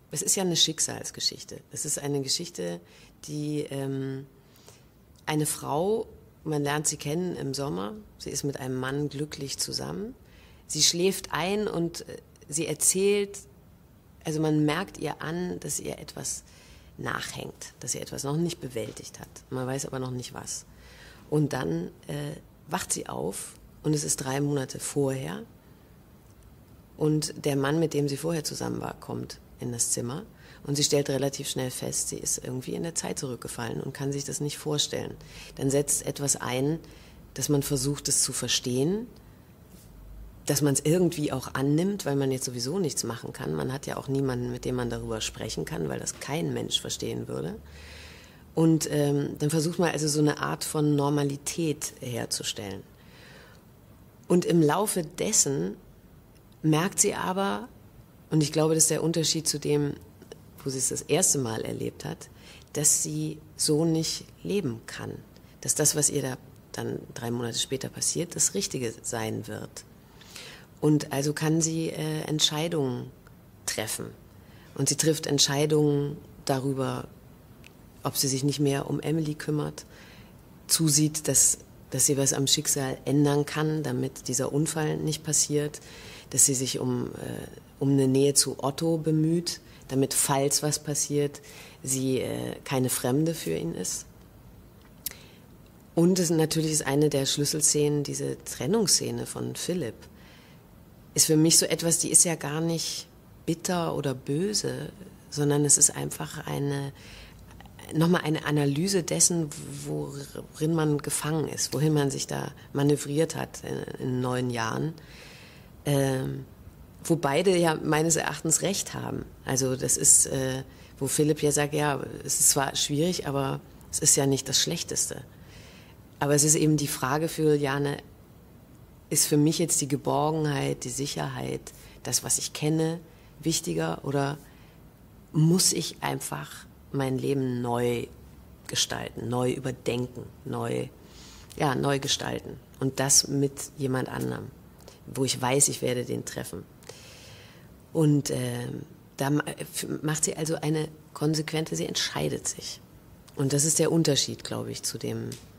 Es ist ja eine Schicksalsgeschichte. Es ist eine Geschichte, die eine Frau, man lernt sie kennen im Sommer, sie ist mit einem Mann glücklich zusammen, sie schläft ein und sie erzählt, also man merkt ihr an, dass ihr etwas nachhängt, dass sie etwas noch nicht bewältigt hat. Man weiß aber noch nicht was. Und dann wacht sie auf und es ist 3 Monate vorher und der Mann, mit dem sie vorher zusammen war, kommt in das Zimmer und sie stellt relativ schnell fest, sie ist irgendwie in der Zeit zurückgefallen und kann sich das nicht vorstellen. Dann setzt etwas ein, dass man versucht, es zu verstehen, dass man es irgendwie auch annimmt, weil man jetzt sowieso nichts machen kann. Man hat ja auch niemanden, mit dem man darüber sprechen kann, weil das kein Mensch verstehen würde. Und dann versucht man also so eine Art von Normalität herzustellen. Und im Laufe dessen merkt sie aber, und ich glaube, das ist der Unterschied zu dem, wo sie es das erste Mal erlebt hat, dass sie so nicht leben kann. Dass das, was ihr da dann 3 Monate später passiert, das Richtige sein wird. Und also kann sie Entscheidungen treffen. Und sie trifft Entscheidungen darüber, ob sie sich nicht mehr um Emily kümmert, zusieht, dass sie was am Schicksal ändern kann, damit dieser Unfall nicht passiert, dass sie sich um eine Nähe zu Otto bemüht, damit, falls was passiert, sie keine Fremde für ihn ist. Und es natürlich ist eine der Schlüsselszenen, diese Trennungsszene von Philipp, ist für mich so etwas, die ist ja gar nicht bitter oder böse, sondern es ist einfach nochmal eine Analyse dessen, worin man gefangen ist, wohin man sich da manövriert hat in 9 Jahren. Wo beide ja meines Erachtens recht haben. Also das ist, wo Philipp ja sagt, ja, es ist zwar schwierig, aber es ist ja nicht das Schlechteste. Aber es ist eben die Frage für Juliane, ist für mich jetzt die Geborgenheit, die Sicherheit, das, was ich kenne, wichtiger oder muss ich einfach mein Leben neu gestalten, neu überdenken, neu gestalten und das mit jemand anderem, wo ich weiß, ich werde den treffen. Und da macht sie also eine konsequente, sie entscheidet sich. Und das ist der Unterschied, glaube ich, zu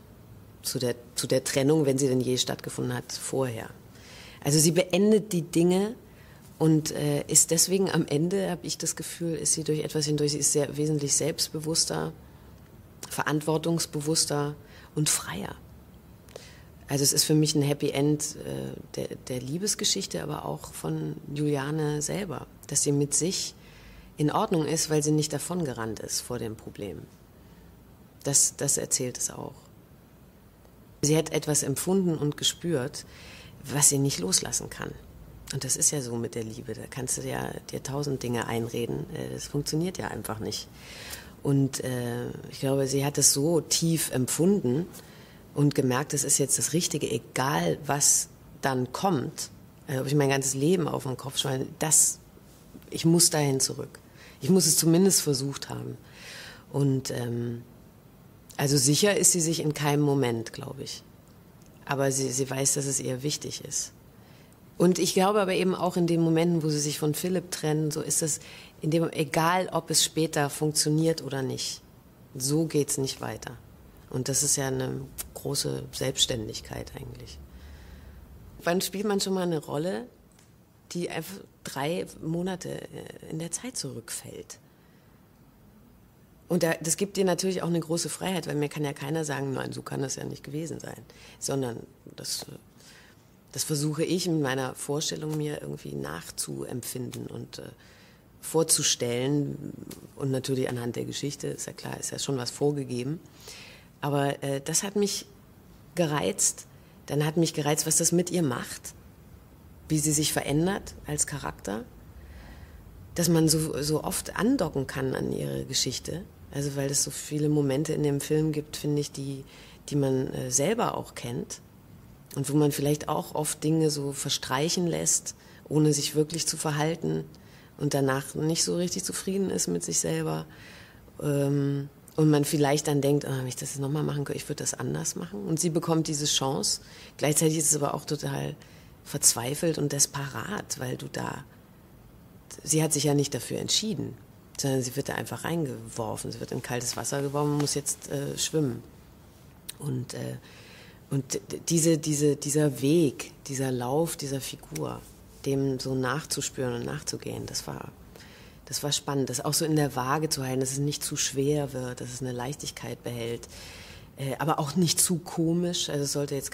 der Trennung, wenn sie denn je stattgefunden hat, vorher. Also sie beendet die Dinge und ist deswegen am Ende, habe ich das Gefühl, ist sie durch etwas hindurch, sie ist sehr wesentlich selbstbewusster, verantwortungsbewusster und freier. Also es ist für mich ein Happy End der Liebesgeschichte, aber auch von Juliane selber, dass sie mit sich in Ordnung ist, weil sie nicht davongerannt ist vor dem Problem. Das erzählt es auch. Sie hat etwas empfunden und gespürt, was sie nicht loslassen kann. Und das ist ja so mit der Liebe, da kannst du dir 1000 Dinge einreden, das funktioniert ja einfach nicht. Und ich glaube, sie hat es so tief empfunden und gemerkt, es ist jetzt das Richtige, egal was dann kommt, ob ich mein ganzes Leben auf den Kopf schmeiße, ich muss dahin zurück. Ich muss es zumindest versucht haben. Und also sicher ist sie sich in keinem Moment, glaube ich. Aber sie weiß, dass es ihr wichtig ist. Und ich glaube aber eben auch in den Momenten, wo sie sich von Philipp trennen, so ist es, egal ob es später funktioniert oder nicht, so geht's nicht weiter. Und das ist ja eine große Selbstständigkeit eigentlich. Wann spielt man schon mal eine Rolle, die einfach 3 Monate in der Zeit zurückfällt? Und das gibt dir natürlich auch eine große Freiheit, weil mir kann ja keiner sagen, nein, so kann das ja nicht gewesen sein. Sondern das versuche ich in meiner Vorstellung mir irgendwie nachzuempfinden und vorzustellen. Und natürlich anhand der Geschichte, ist ja klar, ist ja schon was vorgegeben. Aber das hat mich gereizt. Dann hat mich gereizt, was das mit ihr macht, wie sie sich verändert als Charakter, dass man so oft andocken kann an ihre Geschichte. Also weil es so viele Momente in dem Film gibt, finde ich, die man selber auch kennt und wo man vielleicht auch oft Dinge so verstreichen lässt, ohne sich wirklich zu verhalten und danach nicht so richtig zufrieden ist mit sich selber. Und man vielleicht dann denkt, wenn ich das jetzt nochmal machen könnte, ich würde das anders machen. Und sie bekommt diese Chance. Gleichzeitig ist es aber auch total verzweifelt und desperat, weil sie hat sich ja nicht dafür entschieden. sondern sie wird da einfach reingeworfen. Sie wird in kaltes Wasser geworfen und muss jetzt schwimmen. Und dieser Weg, dieser Lauf dieser Figur, dem so nachzuspüren und nachzugehen, das war spannend. Das auch so in der Waage zu halten, dass es nicht zu schwer wird, dass es eine Leichtigkeit behält, aber auch nicht zu komisch. Also es sollte jetzt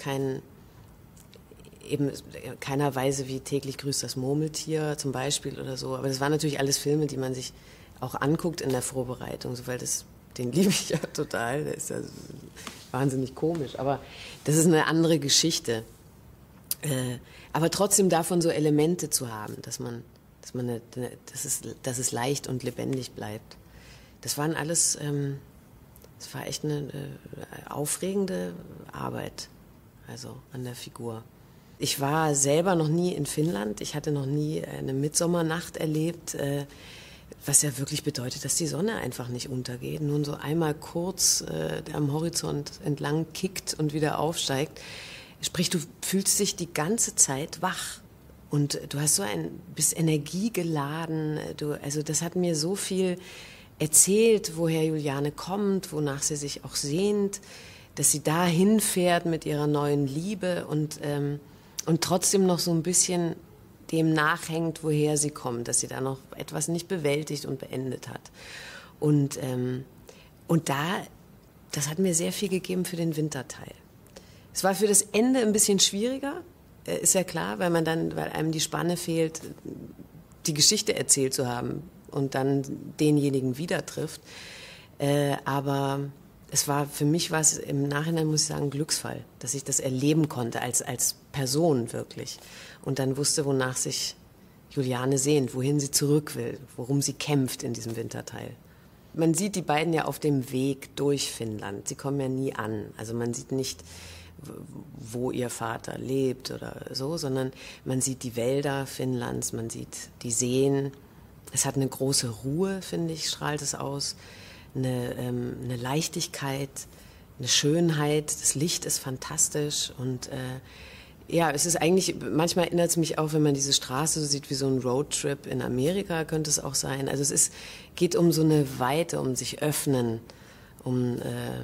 eben keiner Weise wie täglich grüßt das Murmeltier zum Beispiel oder so. Aber das waren natürlich alles Filme, die man sich auch anguckt in der Vorbereitung, weil den liebe ich ja total. Der ist ja wahnsinnig komisch. Aber das ist eine andere Geschichte. Aber trotzdem davon so Elemente zu haben, dass es leicht und lebendig bleibt. Das waren alles, das war echt eine aufregende Arbeit, also an der Figur. Ich war selber noch nie in Finnland. Ich hatte noch nie eine Mitsommernacht erlebt, was ja wirklich bedeutet, dass die Sonne einfach nicht untergeht, nun so einmal kurz am Horizont entlang kickt und wieder aufsteigt. Sprich, du fühlst dich die ganze Zeit wach und du hast bist energiegeladen. Also das hat mir so viel erzählt, woher Juliane kommt, wonach sie sich auch sehnt, dass sie dahin fährt mit ihrer neuen Liebe und trotzdem noch so ein bisschen dem nachhängt, woher sie kommt, dass sie da noch etwas nicht bewältigt und beendet hat. Und das hat mir sehr viel gegeben für den Winterteil. Es war für das Ende ein bisschen schwieriger, ist ja klar, weil einem die Spanne fehlt, die Geschichte erzählt zu haben und dann denjenigen wieder trifft. Aber für mich war es im Nachhinein, muss ich sagen, ein Glücksfall, dass ich das erleben konnte als Person wirklich. Und dann wusste, wonach sich Juliane sehnt, wohin sie zurück will, worum sie kämpft in diesem Winterteil. Man sieht die beiden ja auf dem Weg durch Finnland. Sie kommen ja nie an. Also man sieht nicht, wo ihr Vater lebt oder so, sondern man sieht die Wälder Finnlands, man sieht die Seen. Es hat eine große Ruhe, finde ich, strahlt es aus. Eine Leichtigkeit, eine Schönheit. Das Licht ist fantastisch und ja, es ist eigentlich, manchmal erinnert es mich auch, wenn man diese Straße so sieht wie so ein Roadtrip in Amerika, könnte es auch sein. Also geht um so eine Weite, um sich öffnen, um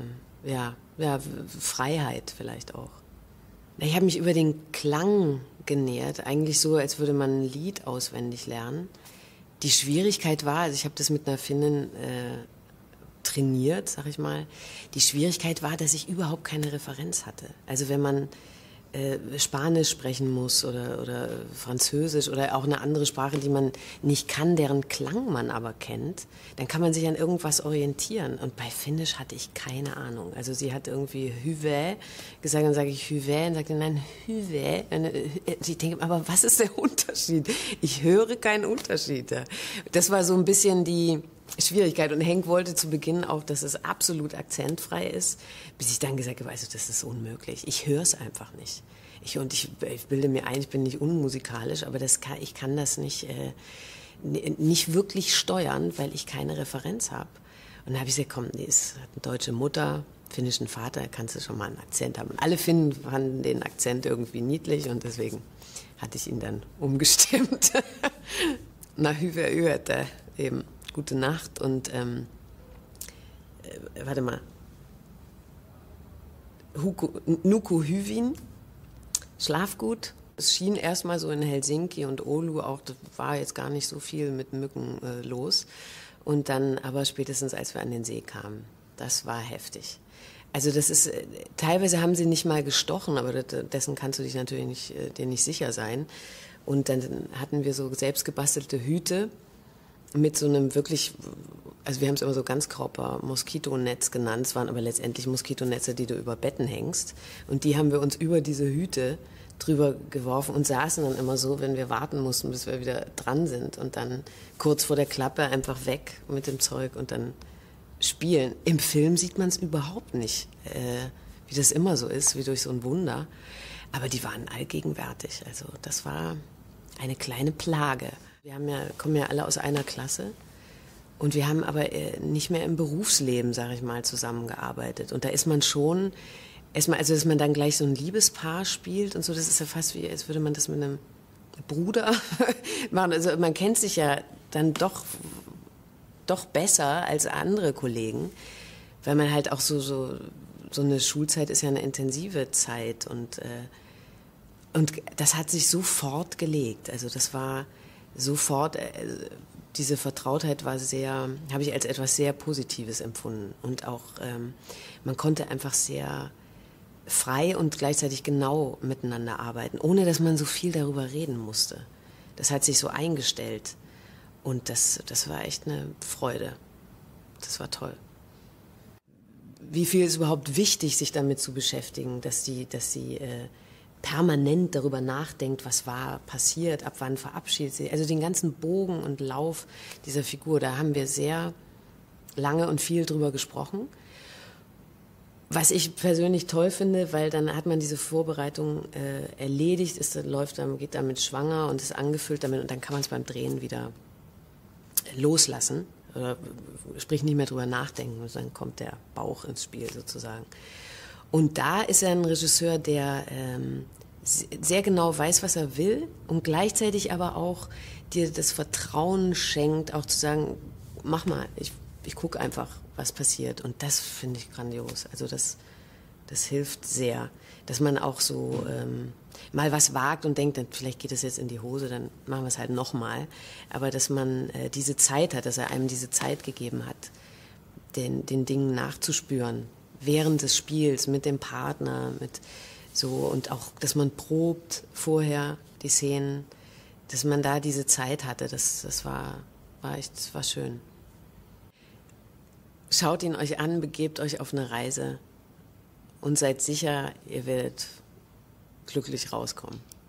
Freiheit vielleicht auch. Ich habe mich über den Klang genährt, eigentlich so, als würde man ein Lied auswendig lernen. Die Schwierigkeit war, also ich habe das mit einer Finnin trainiert, sag ich mal. Die Schwierigkeit war, dass ich überhaupt keine Referenz hatte. Also wenn man Spanisch sprechen muss oder Französisch oder auch eine andere Sprache, die man nicht kann, deren Klang man aber kennt, dann kann man sich an irgendwas orientieren. Und bei Finnisch hatte ich keine Ahnung. Also sie hat irgendwie Hyvä gesagt, dann sage ich Hyvä und sagte nein, Hyvä. Ich denke, aber was ist der Unterschied? Ich höre keinen Unterschied. Das war so ein bisschen die Schwierigkeit. Und Henk wollte zu Beginn auch, dass es absolut akzentfrei ist, bis ich dann gesagt habe, also das ist unmöglich. Ich höre es einfach nicht. Ich bilde mir ein, ich bin nicht unmusikalisch, aber ich kann das nicht wirklich steuern, weil ich keine Referenz habe. Und dann habe ich gesagt, komm, es hat eine deutsche Mutter, finnischen Vater, kannst du schon mal einen Akzent haben. Und alle Finnen fanden den Akzent irgendwie niedlich und deswegen hatte ich ihn dann umgestimmt. Na, hyvää yötä eben. Gute Nacht und warte mal. Nuku Hyvin, schlaf gut. Es schien erstmal so in Helsinki und Oulu auch, das war jetzt gar nicht so viel mit Mücken los. Und dann aber spätestens, als wir an den See kamen, das war heftig. Also das ist, teilweise haben sie nicht mal gestochen, aber dessen kannst du dich natürlich dir nicht sicher sein. Und dann hatten wir so selbstgebastelte Hüte, mit so einem wirklich, also wir haben es immer so Ganzkörper-Moskitonetz genannt, es waren aber letztendlich Moskitonetze, die du über Betten hängst. Und die haben wir uns über diese Hüte drüber geworfen und saßen dann immer so, wenn wir warten mussten, bis wir wieder dran sind. Und dann kurz vor der Klappe einfach weg mit dem Zeug und dann spielen. Im Film sieht man es überhaupt nicht, wie das immer so ist, wie durch so ein Wunder. Aber die waren allgegenwärtig. Also das war eine kleine Plage. Wir kommen ja alle aus einer Klasse und wir haben aber nicht mehr im Berufsleben, sage ich mal, zusammengearbeitet. Und da ist man schon, erstmal, also dass man dann gleich so ein Liebespaar spielt und so, das ist ja fast wie, als würde man das mit einem Bruder machen. Also man kennt sich ja dann doch doch besser als andere Kollegen, weil man halt auch so eine Schulzeit ist ja eine intensive Zeit und das hat sich sofort gelegt. Also das war sofort, diese Vertrautheit war habe ich als etwas sehr Positives empfunden. Und auch, man konnte einfach sehr frei und gleichzeitig genau miteinander arbeiten, ohne dass man so viel darüber reden musste. Das hat sich so eingestellt. Und das war echt eine Freude. Das war toll. Wie viel ist überhaupt wichtig, sich damit zu beschäftigen, dass sie permanent darüber nachdenkt, was war passiert, ab wann verabschiedet sie. Also den ganzen Bogen und Lauf dieser Figur, da haben wir sehr lange und viel drüber gesprochen. Was ich persönlich toll finde, weil dann hat man diese Vorbereitung erledigt, geht damit schwanger und ist angefüllt damit und dann kann man es beim Drehen wieder loslassen. Oder sprich nicht mehr drüber nachdenken, dann kommt der Bauch ins Spiel sozusagen. Und da ist er ein Regisseur, der sehr genau weiß, was er will und gleichzeitig aber auch dir das Vertrauen schenkt, auch zu sagen, mach mal, ich gucke einfach, was passiert. Und das finde ich grandios. Also das hilft sehr, dass man auch so mal was wagt und denkt, dann vielleicht geht es jetzt in die Hose, dann machen wir es halt nochmal. Aber dass man diese Zeit hat, dass er einem diese Zeit gegeben hat, den Dingen nachzuspüren, während des Spiels, mit dem Partner, und auch, dass man probt vorher die Szenen, dass man da diese Zeit hatte, das war schön. Schaut ihn euch an, begebt euch auf eine Reise und seid sicher, ihr werdet glücklich rauskommen.